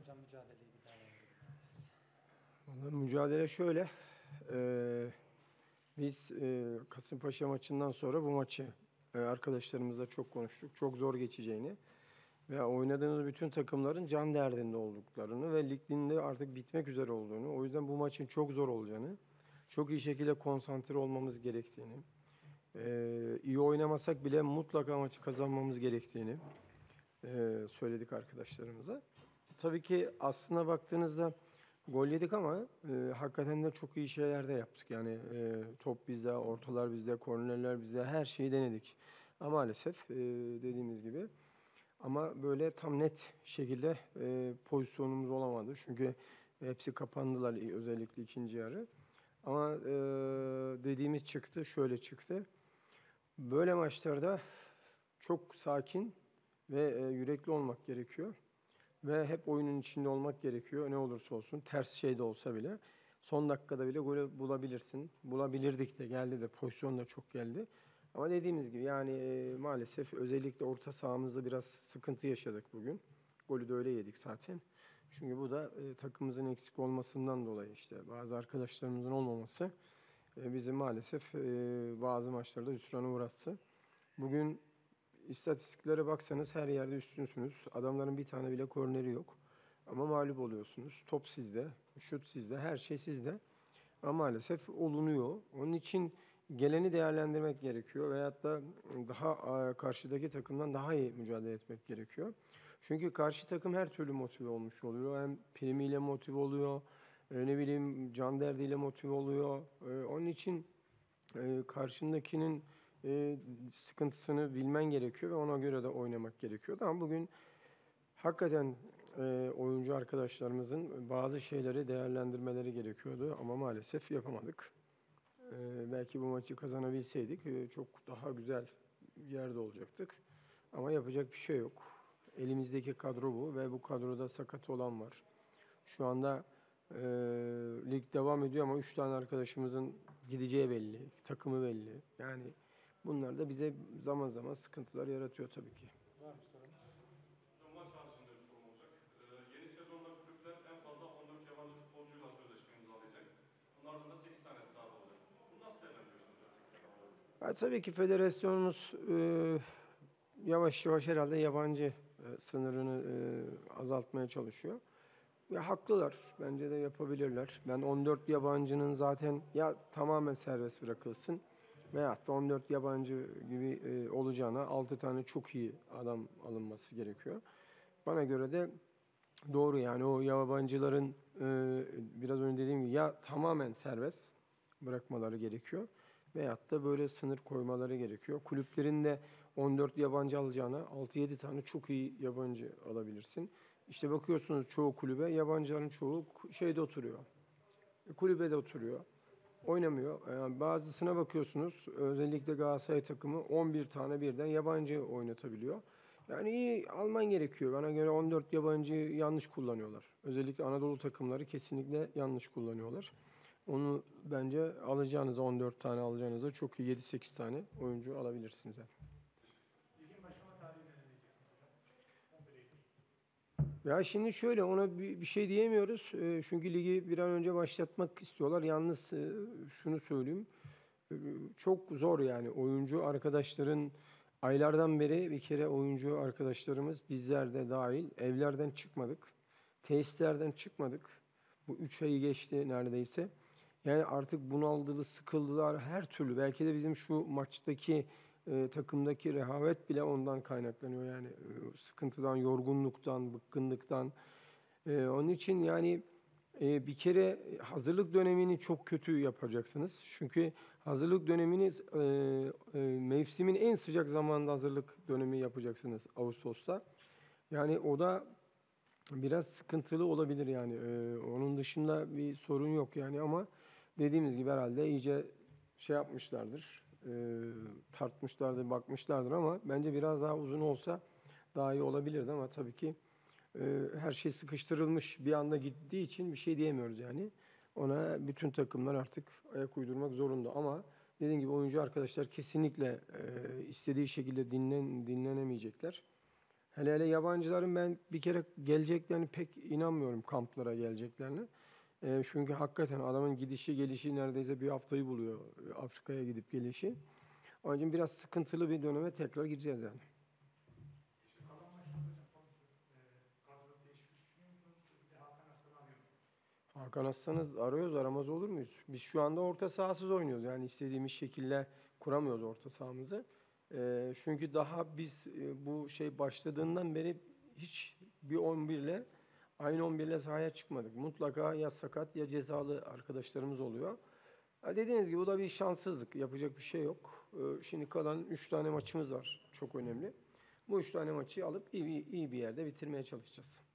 hocam mücadeleyi bir değerlendirebiliriz. Vallahi mücadele şöyle. Biz Kasımpaşa maçından sonra bu maçı arkadaşlarımızla çok konuştuk. Çok zor geçeceğini ve oynadığımız bütün takımların can derdinde olduklarını ve ligin de artık bitmek üzere olduğunu, o yüzden bu maçın çok zor olacağını, çok iyi şekilde konsantre olmamız gerektiğini, iyi oynamasak bile mutlaka maçı kazanmamız gerektiğini söyledik arkadaşlarımıza. Tabii ki aslına baktığınızda gol yedik ama hakikaten de çok iyi şeyler de yaptık. Yani top bizde, ortalar bizde, kornerler bizde, her şeyi denedik. Ama maalesef dediğimiz gibi ama böyle tam net şekilde pozisyonumuz olamadı. Çünkü hepsi kapandılar özellikle ikinci yarı. Ama dediğimiz çıktı, şöyle çıktı. Böyle maçlarda çok sakin ve yürekli olmak gerekiyor. Ve hep oyunun içinde olmak gerekiyor. Ne olursa olsun. Ters şey de olsa bile. Son dakikada bile golü bulabilirsin. Bulabilirdik de geldi de. Pozisyon da çok geldi. Ama dediğimiz gibi yani maalesef özellikle orta sahamızda biraz sıkıntı yaşadık bugün. Golü de öyle yedik zaten. Çünkü bu da takımımızın eksik olmasından dolayı işte bazı arkadaşlarımızın olmaması bizi maalesef bazı maçlarda hüsrana uğrattı. Bugün İstatistiklere baksanız her yerde üstünsünüz. Adamların bir tane bile korneri yok. Ama mağlup oluyorsunuz. Top sizde, şut sizde, her şey sizde. Ama maalesef olunuyor. Onun için geleni değerlendirmek gerekiyor. Veyahut da daha karşıdaki takımdan daha iyi mücadele etmek gerekiyor. Çünkü karşı takım her türlü motive olmuş oluyor. Hem primiyle motive oluyor, ne bileyim can derdiyle motive oluyor. Onun için karşındakinin sıkıntısını bilmen gerekiyor ve ona göre de oynamak gerekiyor. Ama bugün hakikaten oyuncu arkadaşlarımızın bazı şeyleri değerlendirmeleri gerekiyordu ama maalesef yapamadık. Belki bu maçı kazanabilseydik çok daha güzel bir yerde olacaktık. Ama yapacak bir şey yok. Elimizdeki kadro bu ve bu kadroda sakat olan var. Şu anda lig devam ediyor ama 3 tane arkadaşımızın gideceği belli, takımı belli. Yani bunlar da bize zaman zaman sıkıntılar yaratıyor tabii ki. Var mı sorunuz? Hocam maç haricinde bir sorum olacak. Yeni sezonda kulüpler en fazla 14 yabancı futbolcuyla sözleşme imzalayacak. Bunlardan da 8 tanesi sahada olacak. Bunu nasıl değerlendiriyorsunuz hocam teknik adam olarak? Tabii ki federasyonumuz yavaş yavaş herhalde yabancı sınırını azaltmaya çalışıyor. Ve haklılar. Bence de yapabilirler. Ben 14 yabancının zaten ya tamamen serbest bırakılsın veyahut da 14 yabancı gibi olacağına 6 tane çok iyi adam alınması gerekiyor. Bana göre de doğru yani o yabancıların biraz önce dediğim gibi ya tamamen serbest bırakmaları gerekiyor veyahut da böyle sınır koymaları gerekiyor. Kulüplerin de 14 yabancı alacağına 6-7 tane çok iyi yabancı alabilirsin. İşte bakıyorsunuz çoğu kulübe yabancıların çoğu şeyde oturuyor. Kulübede oturuyor. Oynamıyor. Yani bazısına bakıyorsunuz özellikle Galatasaray takımı 11 tane birden yabancı oynatabiliyor. Yani iyi alman gerekiyor. Bana göre 14 yabancıyı yanlış kullanıyorlar. Özellikle Anadolu takımları kesinlikle yanlış kullanıyorlar. Onu bence alacağınıza 14 tane alacağınıza çok iyi 7-8 tane oyuncu alabilirsiniz. Yani. Ligin başlama tarihini belirleyeceksiniz hocam. 11 Eylül. Ya şimdi şöyle ona bir şey diyemiyoruz. Çünkü ligi bir an önce başlatmak istiyorlar. Yalnız şunu söyleyeyim. Çok zor yani oyuncu arkadaşların aylardan beri bir kere oyuncu arkadaşlarımız bizler de dahil evlerden çıkmadık. Tesislerden çıkmadık. Bu 3 ayı geçti neredeyse. Yani artık bunaldılar, sıkıldılar her türlü. Belki de bizim şu maçtaki takımdaki rehavet bile ondan kaynaklanıyor. Yani sıkıntıdan, yorgunluktan, bıkkınlıktan. Onun için yani bir kere hazırlık dönemini çok kötü yapacaksınız. Çünkü hazırlık döneminiz mevsimin en sıcak zamanında hazırlık dönemi yapacaksınız Ağustos'ta. Yani o da biraz sıkıntılı olabilir yani. Onun dışında bir sorun yok yani ama dediğimiz gibi herhalde iyice şey yapmışlardır. Tartmışlardır, bakmışlardır ama bence biraz daha uzun olsa daha iyi olabilirdi ama tabii ki her şey sıkıştırılmış bir anda gittiği için bir şey diyemiyoruz yani. Ona bütün takımlar artık ayak uydurmak zorunda ama dediğim gibi oyuncu arkadaşlar kesinlikle istediği şekilde dinlenemeyecekler. Hele hele yabancıların ben bir kere geleceklerini pek inanmıyorum, kamplara geleceklerini. Çünkü hakikaten adamın gidişi gelişi neredeyse bir haftayı buluyor, Afrika'ya gidip gelişi. Onun için biraz sıkıntılı bir döneme tekrar gireceğiz yani. Kalan maçlarda hocam son kadro değişiklik düşünüyor musunuz? Bir de Hakan Aslan'ı arıyorsunuz. Hakan Aslan'ı arıyoruz, aramaz olur muyuz? Biz şu anda orta sahasız oynuyoruz. Yani istediğimiz şekilde kuramıyoruz orta sahamızı. Çünkü daha biz bu şey başladığından beri hiç bir 11'le aynı 11'le sahaya çıkmadık. Mutlaka ya sakat ya cezalı arkadaşlarımız oluyor. Ha, dediğiniz gibi bu da bir şanssızlık. Yapacak bir şey yok. Şimdi kalan 3 tane maçımız var. Çok önemli. Bu 3 tane maçı alıp iyi bir yerde bitirmeye çalışacağız.